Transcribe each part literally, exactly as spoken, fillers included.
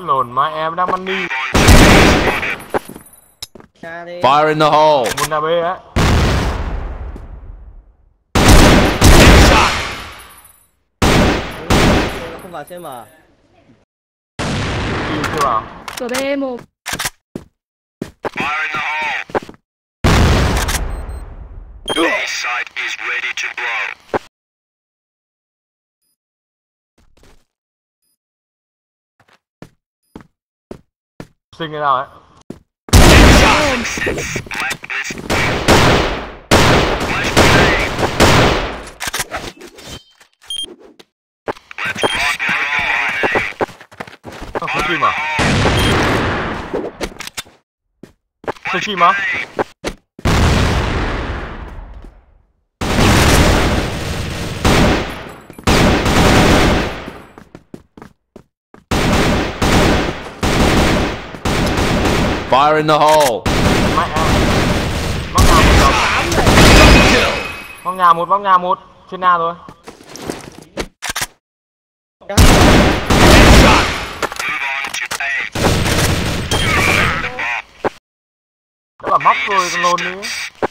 Lồn mà em đang money. Fire in the hole. Một nhà B á. Không vào xê em. Đi chưa vào. Cửa B một. Fire in the hole. A site is ready to blow. Sinh cái nào ấy. Không có chim à? Chơi chim á? Fire in the hole. Mẹ móc nhà một móc nhà một móc nhà một trên nhà rồi. Đã bảo móc rồi còn lồn đi.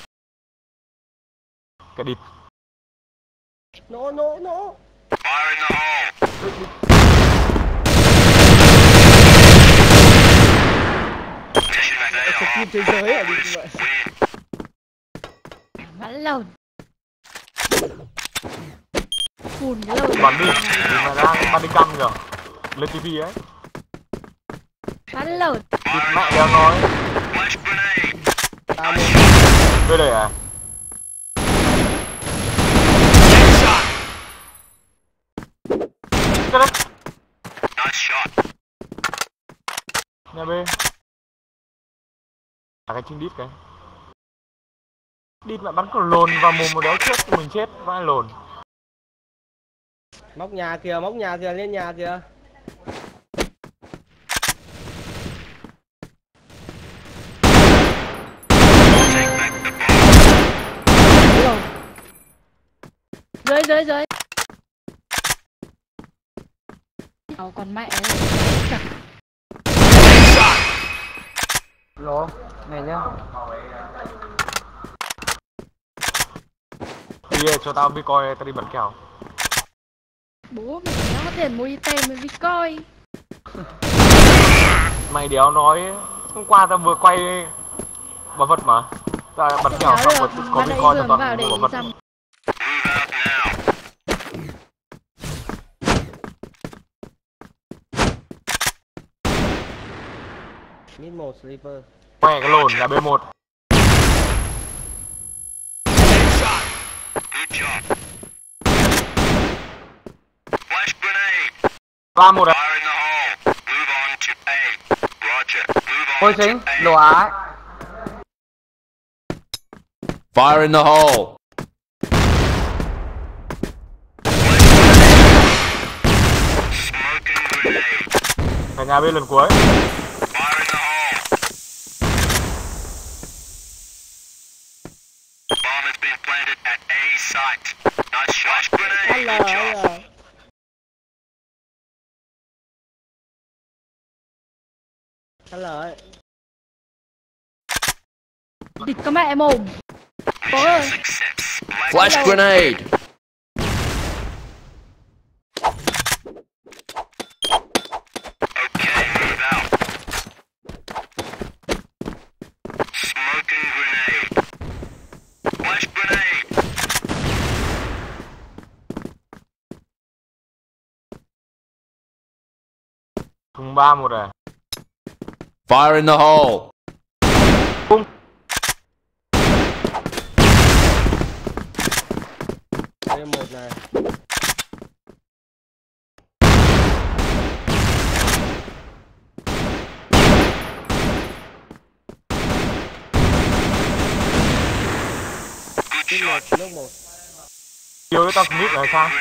Cái địt. Nổ nổ nổ. Fire in the hole. Skin trên giới à, đi như vậy. Bắn lồn. Phùn cái lồn. Bắn đi, mình là đang bắn đi căm kìa. Lên tivi ấy. Bắn lồn. Địt mẹ đéo nói. À, một. Đây đây à? Cái đấy. Nice shot. Nhà B. À cái chinh đít cái. Đít mẹ bắn còn lồn vào mồm một đéo chết mình chết vai lồn. Móc nhà kìa, móc nhà kìa, lên nhà kìa. Dưới dưới dưới. Nào còn mẹ ấy. Lô, này nhá. Đi cho tao đi coi tao đi bắn kèo. Bố mày nó có tiền mua i tê mới đi coi. Mày đéo nói hôm qua tao vừa quay bảo vật mà. Tao bắn kèo xong rồi có đi coi cho toàn vào để bảo vật. dầm. Mid một sleeper. Mẹ cái lồn là B một. ba một à? Ôi chính, đồ á. Fire in the hole. Cả nhà B lần cuối. Ăn lời, ăn lời. Ăn lời. Địt có mẹ mồm. Bố ơi. Flash grenade. Thùng ba một à? Fire in the hole. Bung. Đây một này. Nước một, nước một. Yêu cái tao clip này sao?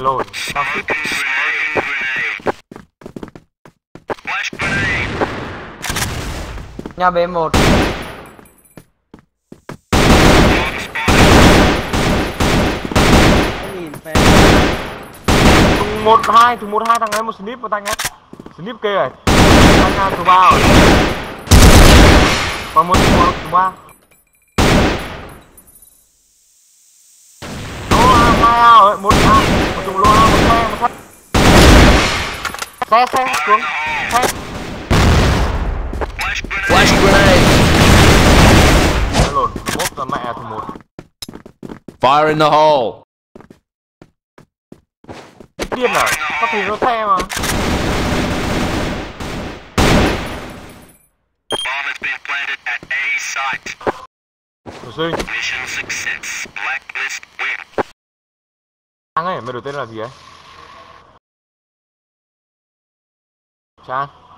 lồn. Tao thích. Smoking grenade. Flash grenade. Nhà B một. Bomb spotted. Nó nhìn phe. Thùng một hai, thùng một hai thằng ấy một snip một thằng ấy. Snip kia rồi. Thằng nào thứ ba rồi. Còn một thùng thứ ba. Hai ao ấy, một ao, một thùng lô ao, một xe, một xe. Xe xe xuống. Xe. Flash grenade. Flash grenade. Nó lồn, nó bốp ra mẹ thùng một. Fire in the hole. Điên à, có thùng nó xe mà. Bomb has been planted at A site. Đồ sinh. Mission success. Blacklist win. Trang ấy, mày đổi tên là gì ấy? Trang.